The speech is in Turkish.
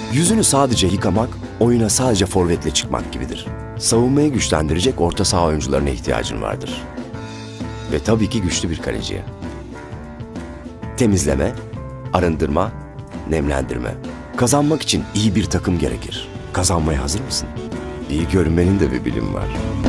Yüzünü sadece yıkamak, oyuna sadece forvetle çıkmak gibidir. Savunmayı güçlendirecek orta saha oyuncularına ihtiyacın vardır. Ve tabii ki güçlü bir kaleciye. Temizleme, arındırma, nemlendirme. Kazanmak için iyi bir takım gerekir. Kazanmaya hazır mısın? İyi görünmenin de bir bilimi var.